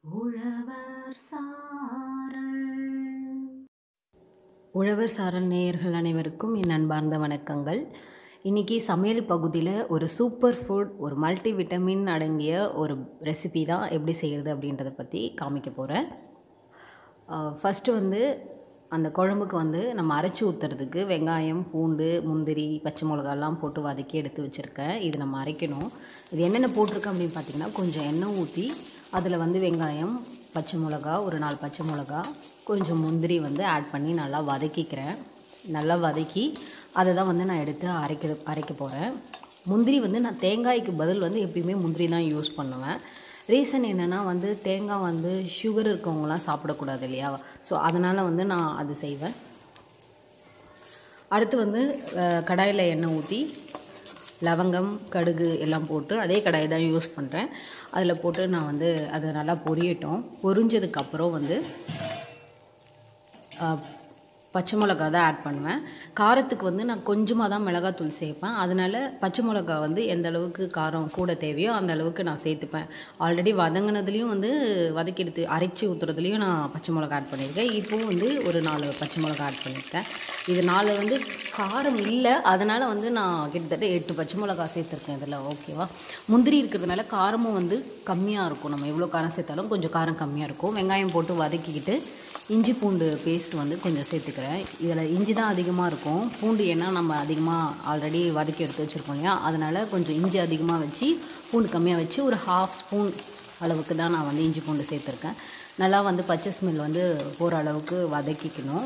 உழவர் சாரல் நேயர்கள் அனைவருக்கும் என் அன்பார்ந்த வணக்கங்கள். இன்றைக்கி சமையல் பகுதியில் ஒரு சூப்பர் ஃபுட், ஒரு மல்டி விட்டமின் அடங்கிய ஒரு ரெசிபி தான் எப்படி செய்கிறது அப்படின்றத பற்றி காமிக்க போகிறேன். ஃபஸ்ட்டு அந்த குழம்புக்கு நம்ம அரைச்சி ஊற்றுறதுக்கு வெங்காயம், பூண்டு, முந்திரி, பச்சை மிளகாலாம் போட்டு வதக்கி எடுத்து வச்சுருக்கேன். இது நம்ம அரைக்கணும். இது என்னென்ன போட்டிருக்கேன் அப்படின்னு பார்த்திங்கன்னா, கொஞ்சம் எண்ணெய் ஊற்றி அதில் வெங்காயம், பச்சை மிளகா, ஒரு 4 பச்சை மிளகா, கொஞ்சம் முந்திரி ஆட் பண்ணி நல்லா வதக்கிக்கிறேன். நல்லா வதக்கி அதை தான் நான் எடுத்து அரைக்க போகிறேன். முந்திரி நான் தேங்காய்க்கு பதில் எப்பயுமே முந்திரி தான் யூஸ் பண்ணுவேன். ரீசன் என்னென்னா தேங்காய் சுகர் இருக்கவங்களாம் சாப்பிடக்கூடாது இல்லையா? ஸோ அதனால் நான் அது செய்வேன். அடுத்து கடாயில் எண்ணெய் ஊற்றி லவங்கம், கடுகு எல்லாம் போட்டு அதே கடாயை தான் யூஸ் பண்ணுறேன். அதில் போட்டு நான் அதை நல்லா பொரியட்டும். பொரிஞ்சதுக்கப்புறம் பச்சை மிளகா தான் ஆட் பண்ணுவேன். காரத்துக்கு நான் கொஞ்சமாக தான் மிளகாத்தூள் சேர்ப்பேன். அதனால் பச்சை மிளகா எந்த அளவுக்கு காரம் கூட தேவையோ அந்த அளவுக்கு நான் சேர்த்துப்பேன். ஆல்ரெடி வதங்கினதுலேயும் வதக்கி எடுத்து அரைச்சி ஊற்றுறதுலேயும் நான் பச்சை மிளகா ஆட் பண்ணியிருக்கேன். இப்போவும் ஒரு 4 பச்சை மிளகா ஆட் பண்ணியிருக்கேன். இது 4 காரம் இல்லை, அதனால் நான் கிட்டத்தட்ட 8 பச்சை மிளகா சேர்த்துருக்கேன் இதில். ஓகேவா? முந்திரி இருக்கிறதுனால காரமும் கம்மியாக இருக்கும். நம்ம எவ்வளோ காரம் சேர்த்தாலும் கொஞ்சம் காரம் கம்மியாக இருக்கும். வெங்காயம் போட்டு வதக்கிக்கிட்டு இஞ்சி பூண்டு பேஸ்ட் கொஞ்சம் சேர்த்துக்கிறேன். இதில் இஞ்சி தான் அதிகமாக இருக்கும். பூண்டு ஏன்னா நம்ம அதிகமாக ஆல்ரெடி வதக்கி எடுத்து வச்சுருக்கோம் இல்லையா? அதனால் கொஞ்சம் இஞ்சி அதிகமாக வச்சு பூண்டு கம்மியாக வச்சு ஒரு 1/2 ஸ்பூன் அளவுக்கு தான் நான் இஞ்சி பூண்டு சேர்த்துருக்கேன். நல்லா பச்சை ஸ்மெல் போகிற அளவுக்கு வதக்கிக்கணும்.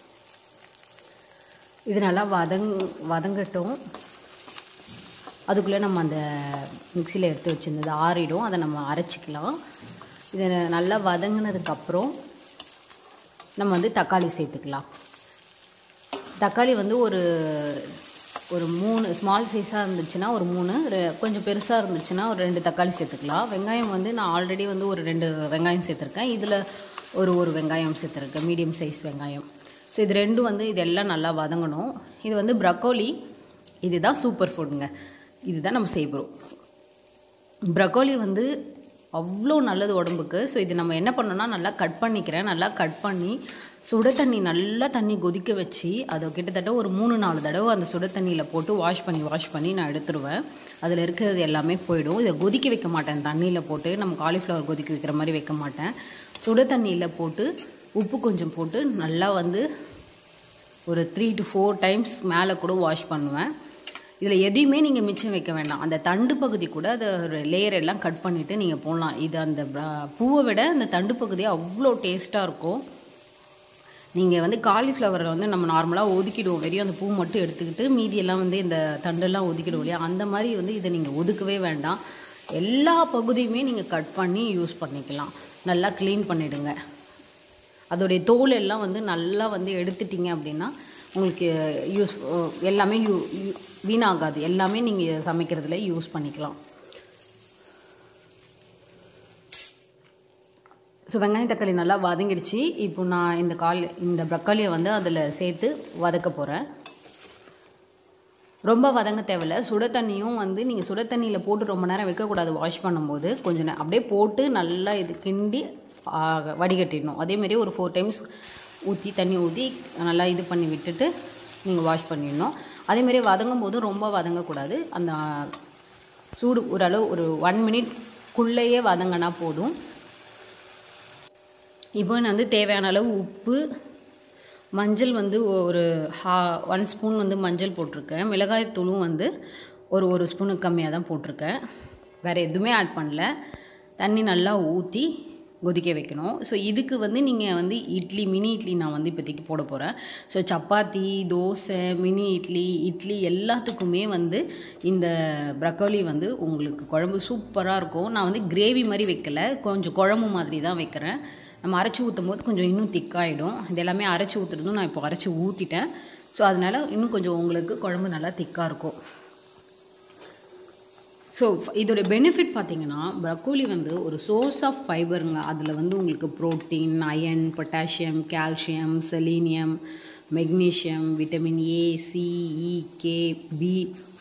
இது நல்லா வதங்கட்டும். அதுக்குள்ளே நம்ம அந்த மிக்சியில் எடுத்து வச்சுருந்தது ஆறிடும். அதை நம்ம அரைச்சிக்கலாம். இதை நல்லா வதங்கினதுக்கப்புறம் நம்ம தக்காளி சேர்த்துக்கலாம். தக்காளி ஒரு 3 ஸ்மால் சைஸாக இருந்துச்சுன்னா ஒரு 3, கொஞ்சம் பெருசாக இருந்துச்சுன்னா ஒரு 2 தக்காளி சேர்த்துக்கலாம். வெங்காயம் நான் ஆல்ரெடி ஒரு 2 வெங்காயம் சேர்த்துருக்கேன். இதில் ஒரு வெங்காயம் சேர்த்துருக்கேன், மீடியம் சைஸ் வெங்காயம். ஸோ இது ரெண்டும் இதெல்லாம் நல்லா வதங்கணும். இது ப்ரக்கோலி. இதுதான் சூப்பர் ஃபுட்டுங்க. இதுதான் நம்ம செய்ய போகிறோம். ப்ரக்கோலி அவ்வளோ நல்லது உடம்புக்கு. ஸோ இது நம்ம என்ன பண்ணோன்னா நல்லா கட் பண்ணிக்கிறேன். நல்லா கட் பண்ணி சுட தண்ணி, நல்லா தண்ணி கொதிக்க வச்சு அதை கிட்டத்தட்ட ஒரு 3-4 தடவை அந்த சுட தண்ணியில் போட்டு வாஷ் பண்ணி நான் எடுத்துருவேன். அதில் இருக்கிறது எல்லாமே போயிடும். இதை கொதிக்க வைக்க மாட்டேன். தண்ணியில் போட்டு நம்ம காலிஃப்ளவர் கொதிக்க வைக்கிற மாதிரி வைக்க மாட்டேன். சுட தண்ணியில் போட்டு உப்பு கொஞ்சம் போட்டு நல்லா ஒரு 3 to 4 டைம்ஸ் மேலே கூட வாஷ் பண்ணுவேன். இதில் எதையுமே நீங்கள் மிச்சம் வைக்க வேண்டாம். அந்த தண்டு பகுதி கூட அதை ஒரு லேயர் எல்லாம் கட் பண்ணிவிட்டு நீங்கள் போடலாம். இது அந்த பூவை விட அந்த தண்டு பகுதி அவ்வளோ டேஸ்ட்டாக இருக்கும். நீங்கள் காலிஃப்ளவரை நம்ம நார்மலாக ஒதுக்கிடுவோம். வெறும் அந்த பூ மட்டும் எடுத்துக்கிட்டு மீதியெல்லாம் இந்த தண்டெல்லாம் ஒதுக்கிடுவோம் இல்லையா? அந்த மாதிரி இதை நீங்கள் ஒதுக்கவே வேண்டாம். எல்லா பகுதியுமே நீங்கள் கட் பண்ணி யூஸ் பண்ணிக்கலாம். நல்லா க்ளீன் பண்ணிவிடுங்க. அதோடைய தோல் எல்லாம் நல்லா எடுத்துட்டிங்க அப்படின்னா உங்களுக்கு எல்லாமே வீணாகாது. எல்லாமே நீங்கள் சமைக்கிறதுல யூஸ் பண்ணிக்கலாம். ஸோ வெங்காயம், தக்காளி நல்லா வதங்கிடுச்சு. இப்போ நான் இந்த ப்ரக்காலியை அதில் சேர்த்து வதக்க போகிறேன். ரொம்ப வதங்க தேவையில்லை. சுட தண்ணியும் நீங்கள் சுட தண்ணியில் போட்டு ரொம்ப நேரம் வைக்கக்கூடாது. வாஷ் பண்ணும்போது கொஞ்சம் அப்படியே போட்டு நல்லா இது கிண்டி வடிகட்டிடணும். அதேமாரி ஒரு 4 டைம்ஸ் தண்ணி ஊற்றி நல்லா இது பண்ணி விட்டுட்டு நீங்கள் வாஷ் பண்ணிடணும். அதேமாரி வதங்கும் போதும் ரொம்ப வதங்கக்கூடாது. அந்த சூடு ஓரளவு ஒரு 1 மினிட்குள்ளேயே வதங்கினா போதும். இப்போ நான் தேவையான அளவு உப்பு, மஞ்சள் ஒரு 1 ஸ்பூன் மஞ்சள் போட்டிருக்கேன். மிளகாய்த்தூளும் ஒரு ஸ்பூனுக்கு கம்மியாக தான் போட்டிருக்கேன். வேறு எதுவுமே ஆட் பண்ணல. தண்ணி நல்லா ஊற்றி கொதிக்க வைக்கணும். ஸோ இதுக்கு நீங்கள் இட்லி, மினி இட்லி நான் இப்போதைக்கு போட போகிறேன். ஸோ சப்பாத்தி, தோசை, மினி இட்லி எல்லாத்துக்குமே இந்த ப்ரக்கோலி உங்களுக்கு குழம்பு சூப்பராக இருக்கும். நான் கிரேவி மாதிரி வைக்கலை, கொஞ்சம் குழம்பு மாதிரி தான் வைக்கிறேன். நம்ம அரைச்சி ஊற்றும் போது கொஞ்சம் இன்னும் திக்காகிடும். இது எல்லாமே அரைச்சி ஊற்றுறதும் நான் இப்போ அரைச்சி ஊற்றிட்டேன். ஸோ அதனால் இன்னும் கொஞ்சம் உங்களுக்கு குழம்பு நல்லா திக்காக இருக்கும். ஸோ இதோடைய பெனிஃபிட் பார்த்திங்கன்னா, ப்ரக்கோலி ஒரு சோர்ஸ் ஆஃப் ஃபைபருங்க. அதில் உங்களுக்கு protein, iron, potassium, calcium, selenium, magnesium, vitamin A, C, E, K, B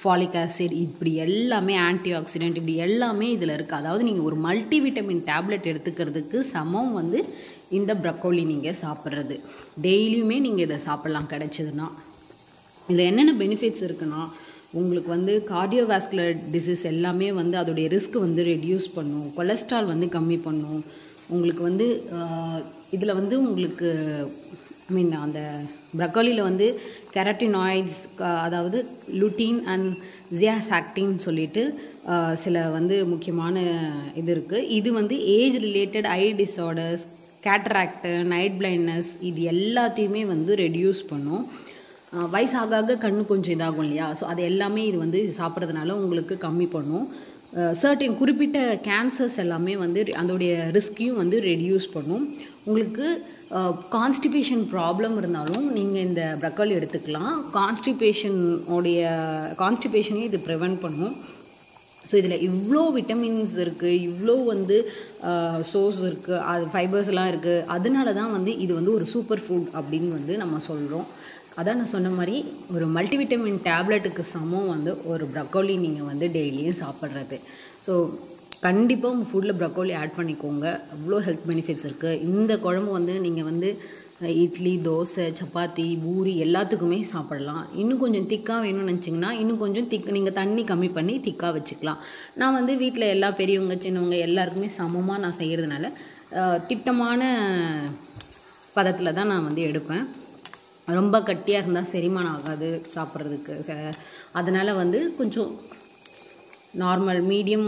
folic acid, இப்படி எல்லாமே ஆன்டி ஆக்சிடென்ட், இப்படி எல்லாமே இதில் இருக்குது. அதாவது நீங்கள் ஒரு மல்டிவிட்டமின் டேப்லெட் எடுத்துக்கிறதுக்கு சமம் வந்து இந்த ப்ரக்கோலி நீங்கள் சாப்பிட்றது. டெய்லியுமே நீங்கள் இதை சாப்பிட்லாம் கிடச்சிதுன்னா. இதில் என்னென்ன பெனிஃபிட்ஸ் இருக்குன்னா, உங்களுக்கு வந்து கார்டியோவாஸ்குலர் டிசீஸ் எல்லாமே வந்து அதோடைய ரிஸ்க் வந்து ரெடியூஸ் பண்ணும், கொலஸ்ட்ரால் வந்து கம்மி பண்ணும். உங்களுக்கு வந்து இதில் வந்து உங்களுக்கு அந்த ப்ரக்கோலியில் வந்து கெரட்டினாய்ட்ஸ், அதாவது லுட்டீன் அண்ட் ஜியாசாக்டின் சொல்லிட்டு சில வந்து முக்கியமான இது இருக்குது. இது வந்து age related eye disorders, cataract, night blindness, இது எல்லாத்தையுமே வந்து ரெடியூஸ் பண்ணும். வயசாக ஆக கண்ணு கொஞ்சம் இதாகும் இல்லையா, ஸோ அது எல்லாமே இது வந்து சாப்பிட்றதுனால உங்களுக்கு கம்மி பண்ணும். சர்டின் குறிப்பிட்ட கேன்சர்ஸ் எல்லாமே வந்து அதோடைய ரிஸ்கையும் வந்து ரெடியூஸ் பண்ணும். உங்களுக்கு கான்ஸ்டிபேஷன் ப்ராப்ளம் இருந்தாலும் நீங்கள் இந்த ப்ரக்கோலி எடுத்துக்கலாம். கான்ஸ்டிபேஷனையும் இது ப்ரிவெண்ட் பண்ணும். ஸோ இதில் இவ்வளோ விட்டமின்ஸ் இருக்குது, இவ்வளோ வந்து சோர்ஸ் இருக்குது, அது ஃபைபர்ஸ்லாம் இருக்குது. அதனால தான் வந்து இது வந்து ஒரு சூப்பர் ஃபுட் அப்படின்னு வந்து நம்ம சொல்கிறோம். அதான் நான் சொன்ன மாதிரி ஒரு மல்டிவிட்டமின் டேப்லெட்டுக்கு சமம் வந்து ஒரு ப்ரக்கோலி நீங்கள் வந்து டெய்லியும் சாப்பிட்றது. ஸோ கண்டிப்பாக உங்கள் ஃபுட்டில் ப்ரக்கோலி ஆட் பண்ணிக்கோங்க. அவ்வளோ ஹெல்த் பெனிஃபிட்ஸ் இருக்குது. இந்த குழம்பு வந்து நீங்கள் வந்து இட்லி, தோசை, சப்பாத்தி, பூரி எல்லாத்துக்குமே சாப்பிடலாம். இன்னும் கொஞ்சம் திக்காக வேணும்னு நினச்சிங்கன்னா இன்னும் கொஞ்சம் நீங்கள் தண்ணி கம்மி பண்ணி திக்காக வச்சுக்கலாம். நான் வந்து வீட்டில் எல்லா பெரியவங்க சின்னவங்க எல்லாருக்குமே சமமாக நான் செய்கிறதுனால திட்டமான பதத்தில் தான் நான் வந்து எடுப்பேன். ரொம்ப கட்டியாக இருந்தால் செரிமானம் ஆகாது சாப்பிட்றதுக்கு. அதனால் வந்து கொஞ்சம் நார்மல் மீடியம்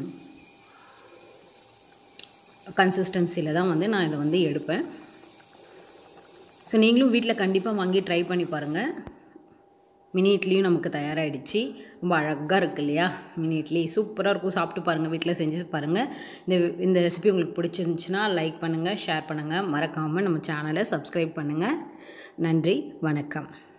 கன்சிஸ்டன்சியில் தான் வந்து நான் இதை வந்து எடுப்பேன். ஸோ நீங்களும் வீட்டில் கண்டிப்பாக வாங்கி ட்ரை பண்ணி பாருங்கள். மினி இட்லியும் நமக்கு தயாராகிடுச்சு. ரொம்ப அழகாக இருக்குது இல்லையா? மினி இட்லி சூப்பராக இருக்கும். சாப்பிட்டு பாருங்கள், வீட்டில் செஞ்சு பாருங்கள். இந்த ரெசிபி உங்களுக்கு பிடிச்சிருந்துச்சுன்னா லைக் பண்ணுங்கள், ஷேர் பண்ணுங்கள், மறக்காமல் நம்ம சேனலை சப்ஸ்கிரைப் பண்ணுங்கள். நன்றி, வணக்கம்.